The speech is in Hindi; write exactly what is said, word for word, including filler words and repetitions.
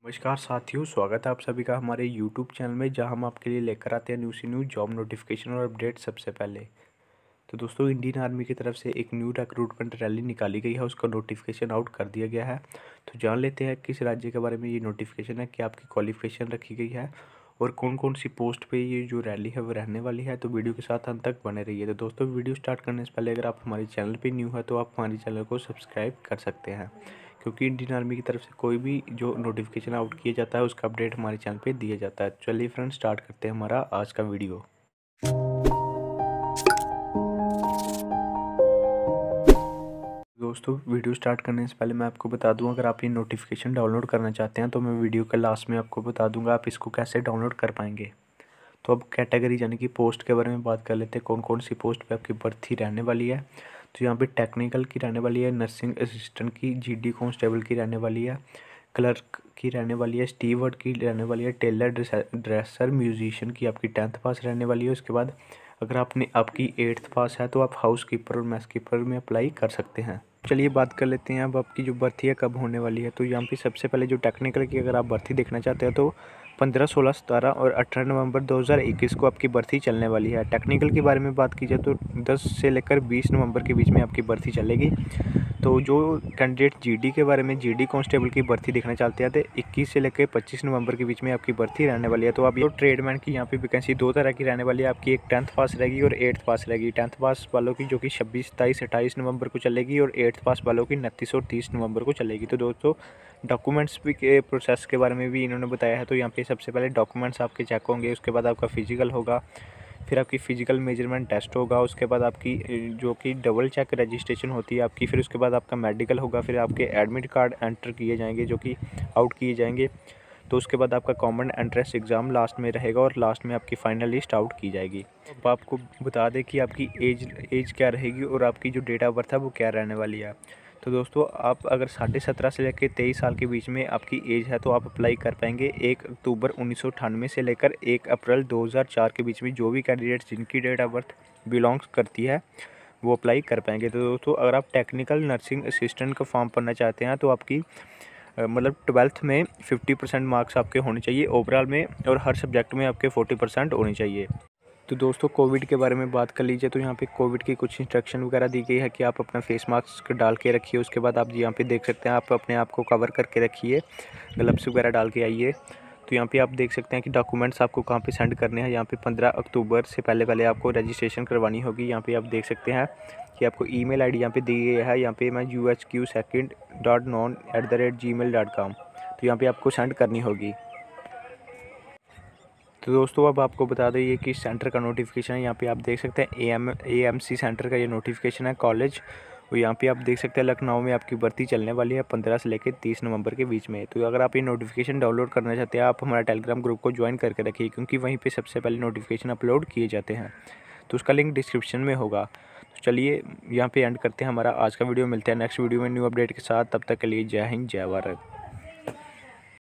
नमस्कार साथियों, स्वागत है आप सभी का हमारे यूट्यूब चैनल में, जहां हम आपके लिए लेकर आते हैं न्यू सी न्यू जॉब नोटिफिकेशन और अपडेट सबसे पहले। तो दोस्तों, इंडियन आर्मी की तरफ से एक न्यू रिक्रूटमेंट रैली निकाली गई है, उसका नोटिफिकेशन आउट कर दिया गया है। तो जान लेते हैं किस राज्य के बारे में ये नोटिफिकेशन है, क्या आपकी क्वालिफिकेशन रखी गई है और कौन कौन सी पोस्ट पे ये जो रैली है वो रहने वाली है। तो वीडियो के साथ अंत तक बने रहिए। तो दोस्तों, वीडियो स्टार्ट करने से पहले अगर आप हमारे चैनल पे न्यू है तो आप हमारे चैनल को सब्सक्राइब कर सकते हैं, क्योंकि इंडियन आर्मी की तरफ से कोई भी जो नोटिफिकेशन आउट किया जाता है उसका अपडेट हमारे चैनल पे दिया जाता है। चलिए फ्रेंड्स, स्टार्ट करते हैं हमारा आज का वीडियो। दोस्तों, वीडियो स्टार्ट करने से पहले मैं आपको बता दूं, अगर आप ये नोटिफिकेशन डाउनलोड करना चाहते हैं तो मैं वीडियो के लास्ट में आपको बता दूंगा आप इसको कैसे डाउनलोड कर पाएंगे। तो अब कैटेगरी यानी कि पोस्ट के बारे में बात कर लेते हैं, कौन कौन सी पोस्ट पे आपकी भर्ती रहने वाली है। तो यहाँ पे टेक्निकल की रहने वाली है, नर्सिंग असिस्टेंट की, जीडी कांस्टेबल की रहने वाली है, क्लर्क की रहने वाली है, स्टीवर्ड की रहने वाली है, टेलर, ड्रेसर, म्यूजिशियन की आपकी टेंथ पास रहने वाली है। उसके बाद अगर आपने आपकी एट्थ पास है तो आप हाउस कीपर और मैस कीपर में अप्लाई कर सकते हैं। चलिए बात कर लेते हैं अब आपकी जो भर्ती है कब होने वाली है। तो यहाँ पे सबसे पहले जो टेक्निकल की अगर आप भर्ती देखना चाहते हैं तो पंद्रह, सोलह, सतारह और अठारह नवंबर दो हज़ार इक्कीस को आपकी भर्ती चलने वाली है। टेक्निकल के बारे में बात की जाए तो दस से लेकर बीस नवंबर के बीच में आपकी भर्ती चलेगी। तो जो कैंडिडेट जीडी के बारे में, जीडी कांस्टेबल की भर्ती देखना चाहते हैं तो इक्कीस से लेकर पच्चीस नवंबर के बीच में आपकी भर्ती रहने वाली है। तो अब ये ट्रेडमैन की यहाँ पे वैकेंसी दो तरह की रहने वाली है, आपकी एक टेंथ पास रहेगी और एट्थ पास रहेगी। टेंथ पास वालों की जो कि छब्बीस, सत्ताईस, अट्ठाईस नवंबर को चलेगी और एट्थ पास वालों की उनतीस और तीस नवंबर को चलेगी। तो दोस्तों, डॉक्यूमेंट्स भी के प्रोसेस के बारे में भी इन्होंने बताया है। तो यहाँ पे सबसे पहले डॉक्यूमेंट्स आपके चेक होंगे, उसके बाद आपका फिजिकल होगा, फिर आपकी फ़िज़िकल मेजरमेंट टेस्ट होगा, उसके बाद आपकी जो कि डबल चेक रजिस्ट्रेशन होती है आपकी, फिर उसके बाद आपका मेडिकल होगा, फिर आपके एडमिट कार्ड एंटर किए जाएंगे जो कि आउट किए जाएंगे। तो उसके बाद आपका कॉमन एंट्रेंस एग्ज़ाम लास्ट में रहेगा और लास्ट में आपकी फाइनल लिस्ट आउट की जाएगी। अब आपको बता दें कि आपकी एज एज क्या रहेगी और आपकी जो डेट ऑफ बर्थ है वो क्या रहने वाली है। तो दोस्तों, आप अगर साढ़े सत्रह से लेकर तेईस साल के बीच में आपकी एज है तो आप अप्लाई कर पाएंगे एक अक्टूबर उन्नीस सौ अट्ठानवे से लेकर एक अप्रैल दो हज़ार चार के बीच में। जो भी कैंडिडेट्स जिनकी डेट ऑफ बर्थ बिलोंग्स करती है वो अप्लाई कर पाएंगे। तो दोस्तों, अगर आप टेक्निकल नर्सिंग असिस्टेंट का फॉर्म भरना चाहते हैं तो आपकी मतलब ट्वेल्थ में फिफ्टी परसेंट मार्क्स आपके होने चाहिए ओवरऑल में, और हर सब्जेक्ट में आपके फोर्टी परसेंट होने चाहिए। तो दोस्तों, कोविड के बारे में बात कर लीजिए। तो यहाँ पे कोविड की कुछ इंस्ट्रक्शन वगैरह दी गई है कि आप अपना फेस मास्क डाल के रखिए। उसके बाद आप यहाँ पे देख सकते हैं आप अपने आप को कवर करके रखिए, ग्लव्स वगैरह डाल के आइए। तो यहाँ पे आप देख सकते हैं कि डॉक्यूमेंट्स आपको कहाँ पे सेंड करने हैं। यहाँ पे पंद्रह अक्टूबर से पहले पहले आपको रजिस्ट्रेशन करवानी होगी। यहाँ पे आप देख सकते हैं कि आपको ईमेल आईडी यहाँ पे दी गई है। यहाँ पे मैं U H Q second dot non at the rate G mail dot com, तो यहाँ पे आपको सेंड करनी होगी। तो दोस्तों, अब आपको बता दें ये किस सेंटर का नोटिफिकेशन है। यहाँ पे आप देख सकते हैं A M A M C centre का ये नोटिफिकेशन है, कॉलेज। और यहाँ पे आप देख सकते हैं लखनऊ में आपकी भर्ती चलने वाली है पंद्रह से लेकर तीस नवंबर के बीच में। तो अगर आप ये नोटिफिकेशन डाउनलोड करना चाहते हैं आप हमारा टेलीग्राम ग्रुप को ज्वाइन करके रखिए, क्योंकि वहीं पे सबसे पहले नोटिफिकेशन अपलोड किए जाते हैं। तो उसका लिंक डिस्क्रिप्शन में होगा। तो चलिए यहाँ पे एंड करते हैं हमारा आज का वीडियो। मिलते हैं नेक्स्ट वीडियो में न्यू अपडेट के साथ। तब तक के लिए जय हिंद, जय भारत।